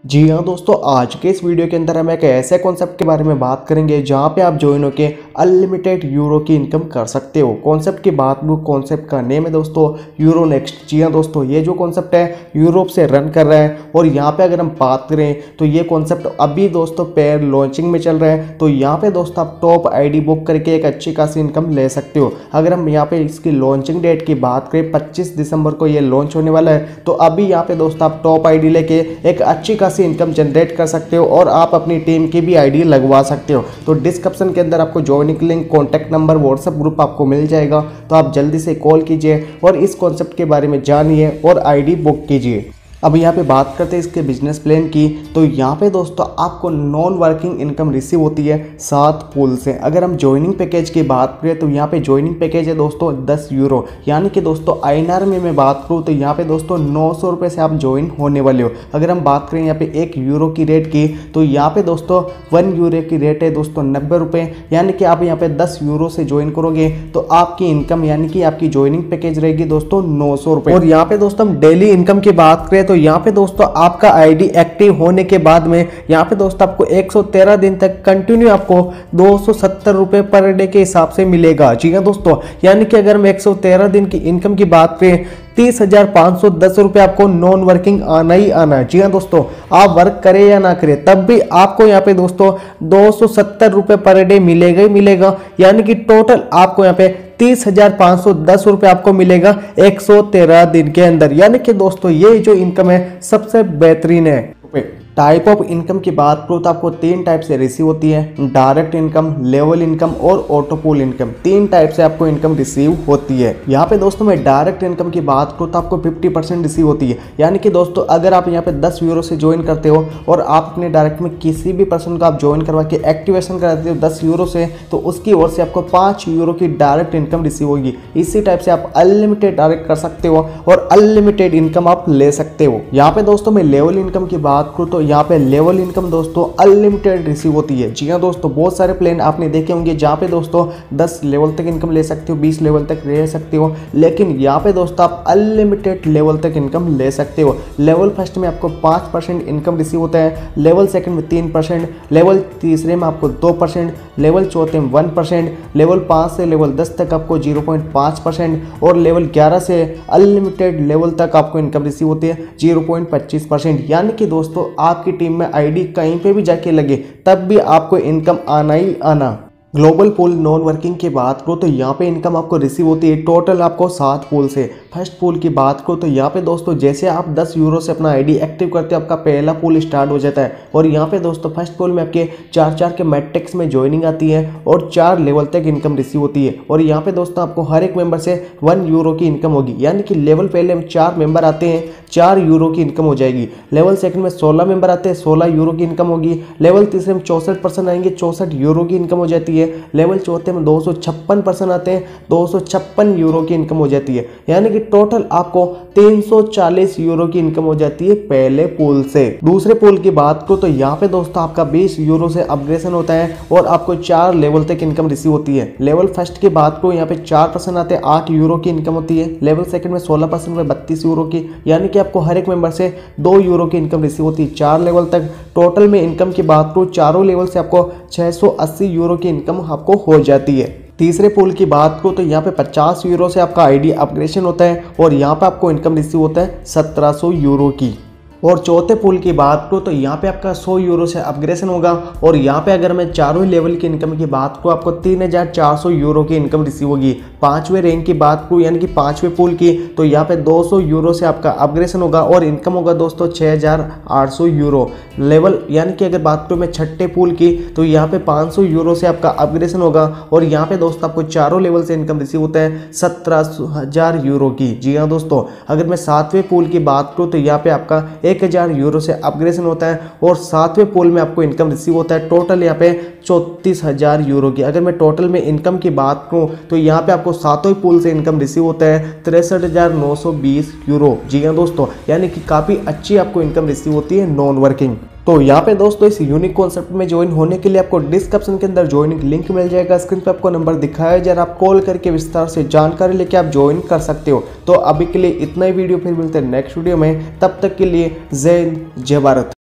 जी हाँ दोस्तों, आज के इस वीडियो के अंदर हम एक ऐसे कॉन्सेप्ट के बारे में बात करेंगे जहाँ पे आप ज्वाइन होके अनलिमिटेड यूरो की इनकम कर सकते हो। कॉन्सेप्ट की बात करूँ, कॉन्सेप्ट का नेम है दोस्तों यूरो नेक्स्ट। जी हाँ दोस्तों, ये जो कॉन्सेप्ट है यूरोप से रन कर रहा है और यहाँ पे अगर हम बात करें तो ये कॉन्सेप्ट अभी दोस्तों पेयर लॉन्चिंग में चल रहा है। तो यहाँ पे दोस्तों आप टॉप आईडी बुक करके एक अच्छी खासी इनकम ले सकते हो। अगर हम यहाँ पे इसकी लॉन्चिंग डेट की बात करें, 25 दिसंबर को ये लॉन्च होने वाला है। तो अभी यहाँ पे दोस्तों आप टॉप आईडी लेके एक अच्छी खासी इनकम जनरेट कर सकते हो और आप अपनी टीम की भी आईडी लगवा सकते हो। तो डिस्क्रिप्शन के अंदर आपको joining link, contact number, WhatsApp group आपको मिल जाएगा। तो आप जल्दी से कॉल कीजिए और इस कॉन्सेप्ट के बारे में जानिए और आईडी बुक कीजिए। अब यहाँ पे बात करते हैं इसके बिजनेस प्लान की। तो यहाँ पे दोस्तों आपको नॉन वर्किंग इनकम रिसीव होती है 7 पूल से। अगर हम ज्वाइनिंग पैकेज की बात करें तो यहाँ पे ज्वाइनिंग पैकेज है दोस्तों 10 यूरो, यानी कि दोस्तों INR में मैं बात करूँ तो यहाँ पे दोस्तों 900 रुपये से आप ज्वाइन होने वाले हो। अगर हम बात करें यहाँ पे 1 यूरो की रेट की तो यहाँ पे दोस्तों 1 यूरो की रेट है दोस्तों 90 रुपये, यानी कि आप यहाँ पे 10 यूरो से ज्वाइन करोगे तो आपकी इनकम यानी कि आपकी ज्वाइनिंग पैकेज रहेगी दोस्तों 900 रुपये। और यहाँ पे दोस्तों हम डेली इनकम की बात करें तो यहाँ पे दोस्तों आपका आईडी एक्टिव होने के बाद में यहाँ पे दोस्तों आपको 113 दिन तक कंटिन्यू आपको 270 रुपये पर डे के हिसाब से मिलेगा। जी हाँ दोस्तों, यानी कि अगर हम 113 दिन की इनकम की बात करें 30,510 रुपये आपको नॉन वर्किंग आना ही आना है। जी हाँ दोस्तों, आप वर्क करें या ना करें तब भी आपको यहाँ पे दोस्तों 270 रुपये पर डे मिलेगा ही मिलेगा, यानी कि टोटल आपको यहाँ पे 30,510 रुपये आपको मिलेगा 113 दिन के अंदर। यानी कि दोस्तों ये जो इनकम है सबसे बेहतरीन है। टाइप ऑफ इनकम की बात करो तो आपको 3 टाइप से रिसीव होती है, डायरेक्ट इनकम, लेवल इनकम और ऑटोपूल इनकम। 3 टाइप से आपको इनकम रिसीव होती है। यहाँ पे दोस्तों मैं डायरेक्ट इनकम की बात करूँ तो आपको 50% रिसीव होती है, यानी कि दोस्तों अगर आप यहाँ पे 10 यूरो से ज्वाइन करते हो और आप अपने डायरेक्ट में किसी भी पर्सन को आप ज्वाइन करवा के एक्टिवेशन कराते हो 10 यूरो से, तो उसकी ओर से आपको 5 यूरो की डायरेक्ट इनकम रिसीव होगी। इसी टाइप से आप अनलिमिटेड डायरेक्ट कर सकते हो और अनलिमिटेड इनकम आप ले सकते हो। यहाँ पे दोस्तों मैं लेवल इनकम की बात करूँ तो यहाँ पे लेवल इनकम दोस्तों अनलिमिटेड रिसीव होती है। जी हाँ दोस्तों, बहुत सारे प्लान आपने देखे होंगे जहाँ पे दोस्तों 10 लेवल तक इनकम ले सकते हो, 20 लेवल तक ले सकते हो, लेकिन यहाँ पे दोस्तों आप अनलिमिटेड लेवल तक इनकम ले सकते हो। लेवल फर्स्ट में आपको 5% इनकम रिसीव होता है, लेवल सेकंड में 3%, लेवल तीसरे में आपको 2%, लेवल चौथे में 1%, लेवल 5 से लेवल 10 तक आपको 0.5% और लेवल 11 से अनलिमिटेड लेवल तक आपको इनकम रिसीव होती है 0.25%। यानी कि दोस्तों आपकी टीम में आईडी कहीं पे भी जाके लगे तब भी आपको इनकम आना ही आना। ग्लोबल पूल नॉन वर्किंग की बात करो तो यहाँ पे इनकम आपको रिसीव होती है टोटल आपको 7 पूल से। फर्स्ट पूल की बात करो तो यहाँ पे दोस्तों जैसे आप 10 यूरो से अपना आईडी एक्टिव करते हो आपका पहला पूल स्टार्ट हो जाता है। और यहाँ पे दोस्तों फर्स्ट पूल में आपके 4 के मैट्रिक्स में ज्वाइनिंग आती है और 4 लेवल तक इनकम रिसीव होती है। और यहाँ पे दोस्तों आपको हर एक मेंबर से 1 यूरो की इनकम होगी, यानी कि लेवल पहले में 4 मेंबर आते हैं, 4 यूरो की इनकम हो जाएगी। लेवल सेकंड में 16 मेंबर आते हैं, 16 यूरो की इनकम होगी। लेवल तीसरे में 64% आएंगे, 64 यूरो की इनकम हो जाती है। लेवल चौथे में 256% आते हैं, 256 यूरो की इनकम हो जाती है। यानी कि टोटल आपको 340 यूरो की इनकम हो जाती है पहले पूल से। दूसरे पूल की बात करो तो यहाँ पे दोस्तों आपका 20 यूरो से अपग्रेडेशन होता है और आपको 4 लेवल तक इनकम रिसीव होती है। लेवल फर्स्ट की बात करो यहाँ पे 4% आते हैं, 8 यूरो की इनकम होती है। लेवल सेकंड में 16% में 32 यूरो की, यानी कि आपको हर एक मेंबर से 2 यूरो की इनकम रिसीव होती है 4 लेवल तक। टोटल में इनकम की बात करो चारों लेवल से आपको 680 यूरो की इनकम आपको हो जाती है। तीसरे पूल की बात करो तो यहाँ पे 50 यूरो से आपका आईडी अपग्रेडेशन होता है और यहाँ पे आपको इनकम रिसीव होता है 1700 यूरो की। और चौथे पूल की बात करूँ तो यहाँ पे आपका 100 यूरो से अपग्रेडेशन होगा और यहाँ पे अगर मैं चारों लेवल की इनकम की बात करूँ आपको 3400 यूरो की इनकम रिसीव होगी। 5वें रैंक की बात करूँ यानी कि 5वें पूल की तो यहाँ पे 200 यूरो से आपका अपग्रेडेशन होगा और इनकम होगा दोस्तों 6800 यूरो। लेवल यानी कि अगर बात करूँ मैं 6ठे पूल की तो यहाँ पे 500 यूरो से आपका अपग्रेडेशन होगा और यहाँ पे दोस्तों आपको चारों लेवल से इनकम रिसीव होता है 17,000 यूरो की। जी हाँ दोस्तों, अगर मैं 7वें पूल की बात करूँ तो यहाँ पे आपका 1000 यूरो से अपग्रेडेशन होता है और 7वें पूल में आपको इनकम रिसीव होता है टोटल यहाँ पे 34,000 यूरो की। अगर मैं टोटल में इनकम की बात करूँ तो यहाँ पे आपको 7वें पूल से इनकम रिसीव होता है 63,920 यूरो। जी हाँ दोस्तों, यानी कि काफ़ी अच्छी आपको इनकम रिसीव होती है नॉन वर्किंग। तो यहाँ पे दोस्तों इस यूनिक कॉन्सेप्ट में ज्वाइन होने के लिए आपको डिस्क्रिप्शन के अंदर ज्वाइनिंग लिंक मिल जाएगा। स्क्रीन पे आपको नंबर दिखाया जाएगा, आप कॉल करके विस्तार से जानकारी लेके आप ज्वाइन कर सकते हो। तो अभी के लिए इतना ही वीडियो, फिर मिलते हैं नेक्स्ट वीडियो में। तब तक के लिए जय हिंद, जय भारत।